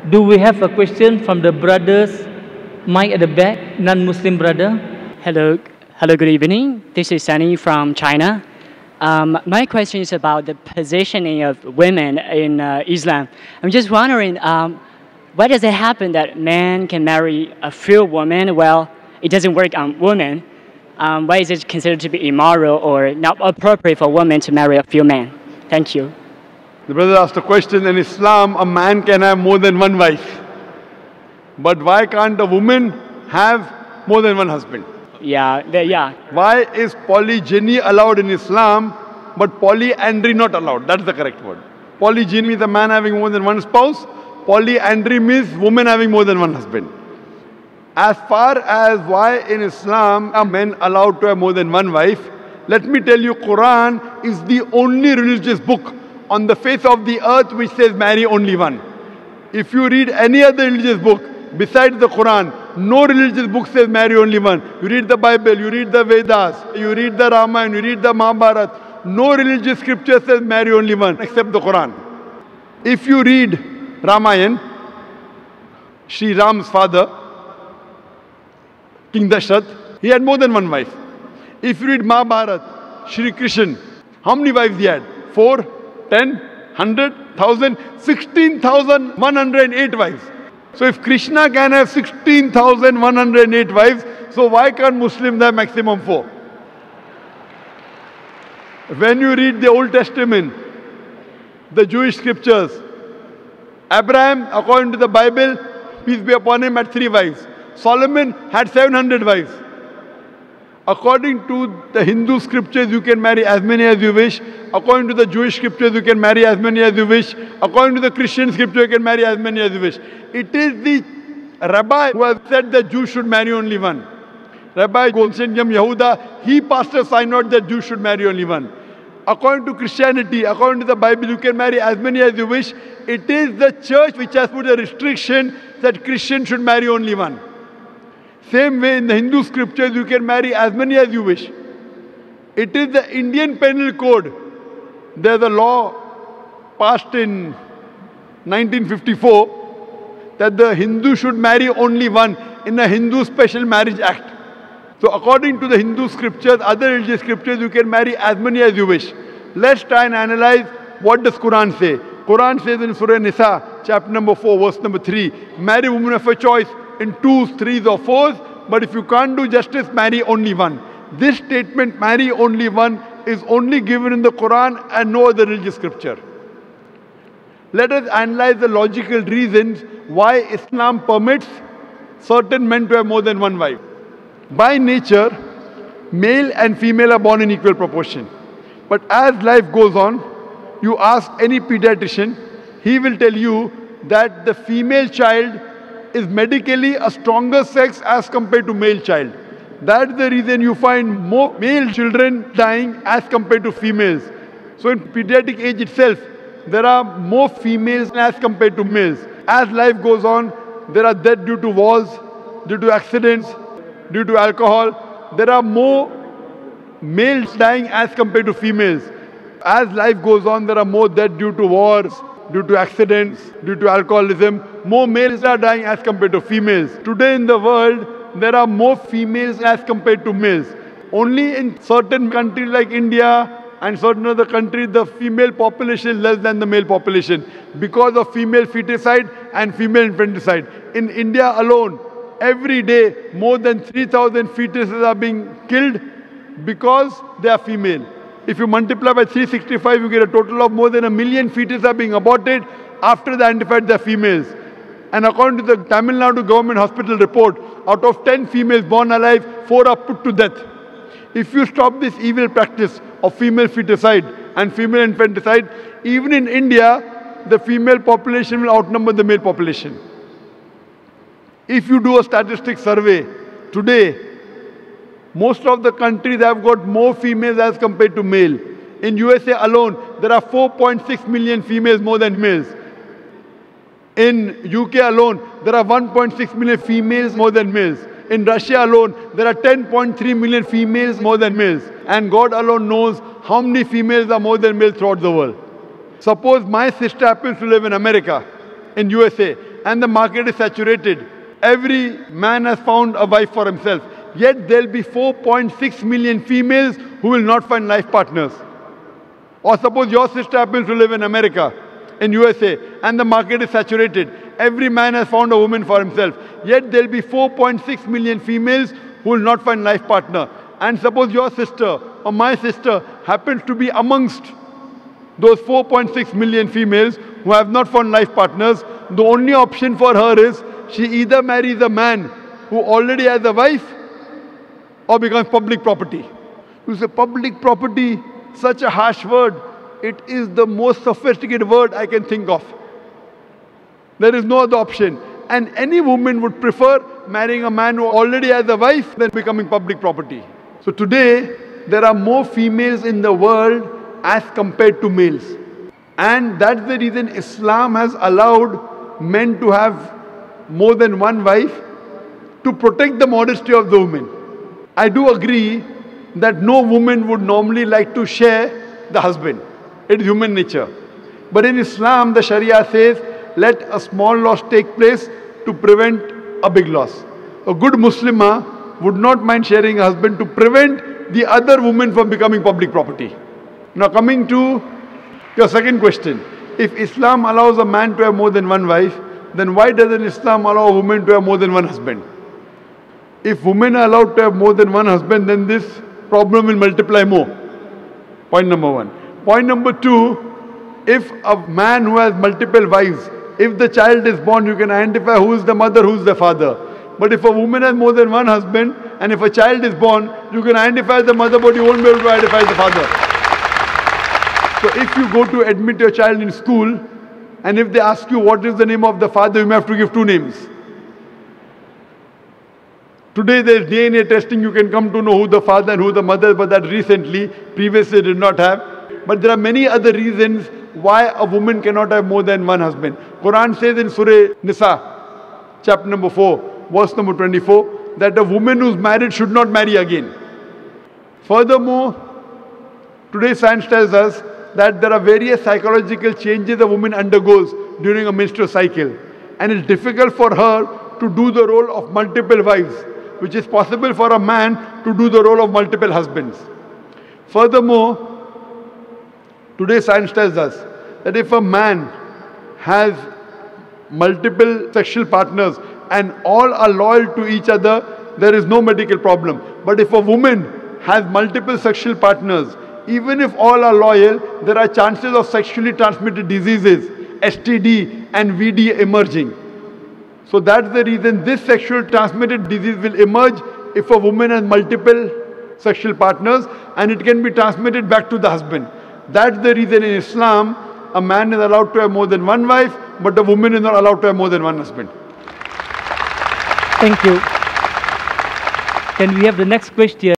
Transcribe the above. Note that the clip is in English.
Do we have a question from the brothers? Mike at the back, non-Muslim brother. Hello, good evening. This is Sunny from China. My question is about the positioning of women in Islam. I'm just wondering, why does it happen that men can marry a few women? Well, it doesn't work on women. Why is it considered to be immoral or not appropriate for women to marry a few men? Thank you. The brother asked a question. In Islam, a man can have more than one wife. But why can't a woman have more than one husband? Yeah. Why is polygyny allowed in Islam, but polyandry not allowed? That's the correct word. Polygyny means a man having more than one spouse. Polyandry means woman having more than one husband. As far as why in Islam are men allowed to have more than one wife, let me tell you, Quran is the only religious book on the face of the earth which says marry only one. If you read any other religious book besides the Quran, no religious book says marry only one. You read the Bible, you read the Vedas, you read the Ramayana, you read the Mahabharata. No religious scripture says marry only one except the Quran. If you read Ramayana, Sri Ram's father, King Dashrath, he had more than one wife. If you read Mahabharata, Shri Krishna, how many wives he had? 4, 10, 100, 1000, 16,108 wives. So if Krishna can have 16,108 wives, so why can't Muslims have maximum 4? When you read the Old Testament, the Jewish scriptures, Abraham, according to the Bible, peace be upon him, had 3 wives. Solomon had 700 wives. According to the Hindu scriptures, you can marry as many as you wish. According to the Jewish scriptures, you can marry as many as you wish. According to the Christian scripture, you can marry as many as you wish. It is the rabbi who has said that Jews should marry only one. Rabbi Golshen Yam Yehuda, he passed a synod that Jews should marry only one. According to Christianity, according to the Bible, you can marry as many as you wish. It is the church which has put a restriction that Christians should marry only one. Same way in the Hindu scriptures, you can marry as many as you wish. It is the Indian Penal Code. There's a law passed in 1954 that the Hindu should marry only one in the Hindu Special Marriage Act. So according to the Hindu scriptures, other religious scriptures, you can marry as many as you wish. Let's try and analyze what does Quran say. Quran says in Surah Nisa, chapter number 4, verse number 3, marry women of a choice in 2s, 3s or 4s, but if you can't do justice, marry only one. This statement, marry only one, is only given in the Quran and no other religious scripture. Let us analyze the logical reasons why Islam permits certain men to have more than one wife. By nature, male and female are born in equal proportion. But as life goes on, you ask any pediatrician, he will tell you that the female child is medically a stronger sex as compared to male child. That's the reason you find more male children dying as compared to females. So in pediatric age itself, there are more females as compared to males. As life goes on, there are deaths due to wars, due to accidents, due to alcohol. There are more males dying as compared to females. As life goes on, there are more deaths due to wars, due to accidents, due to alcoholism. More males are dying as compared to females. Today in the world, there are more females as compared to males. Only in certain countries like India and certain other countries, the female population is less than the male population because of female feticide and female infanticide. In India alone, every day, more than 3,000 fetuses are being killed because they are female. If you multiply by 365, you get a total of more than 1 million fetuses are being aborted after they identified they are females. And according to the Tamil Nadu government hospital report, out of 10 females born alive, 4 are put to death. If you stop this evil practice of female feticide and female infanticide, even in India, the female population will outnumber the male population. If you do a statistic survey today, most of the countries have got more females as compared to male. In USA alone, there are 4.6 million females more than males. In UK alone, there are 1.6 million females more than males. In Russia alone, there are 10.3 million females more than males. And God alone knows how many females are more than males throughout the world. Suppose my sister happens to live in America, in USA, and the market is saturated. Every man has found a wife for himself. Yet there will be 4.6 million females who will not find life partners. Or suppose your sister happens to live in America, in USA, and the market is saturated. Every man has found a woman for himself. Yet there will be 4.6 million females who will not find life partner. And suppose your sister or my sister happens to be amongst those 4.6 million females who have not found life partners. The only option for her is she either marries a man who already has a wife or becomes public property. You say public property, such a harsh word. It is the most sophisticated word I can think of. There is no other option. And any woman would prefer marrying a man who already has a wife than becoming public property. So today, there are more females in the world as compared to males. And that's the reason Islam has allowed men to have more than one wife to protect the modesty of the woman. I do agree that no woman would normally like to share the husband. It is human nature. But in Islam, the Sharia says, let a small loss take place to prevent a big loss. A good Muslimah would not mind sharing a husband to prevent the other woman from becoming public property. Now coming to your second question. If Islam allows a man to have more than one wife, then why doesn't Islam allow a woman to have more than one husband? If women are allowed to have more than one husband, then this problem will multiply more. Point number one. Point number two, if a man who has multiple wives, if the child is born, you can identify who is the mother, who is the father. But if a woman has more than one husband, and if a child is born, you can identify the mother, but you won't be able to identify the father. So if you go to admit your child in school, and if they ask you what is the name of the father, you may have to give two names. Today there is DNA testing, you can come to know who the father and who the mother is, but that recently, previously did not have. But there are many other reasons why a woman cannot have more than one husband. Quran says in Surah Nisa, chapter number 4, verse number 24, that a woman who is married should not marry again. Furthermore, today science tells us that there are various psychological changes a woman undergoes during a menstrual cycle. And it's difficult for her to do the role of multiple wives, which is possible for a man to do the role of multiple husbands. Furthermore, today science tells us that if a man has multiple sexual partners and all are loyal to each other, there is no medical problem. But if a woman has multiple sexual partners, even if all are loyal, there are chances of sexually transmitted diseases, STD and VD emerging. So that's the reason this sexual transmitted disease will emerge if a woman has multiple sexual partners, and it can be transmitted back to the husband. That's the reason in Islam, a man is allowed to have more than one wife, but a woman is not allowed to have more than one husband. Thank you. Can we have the next question?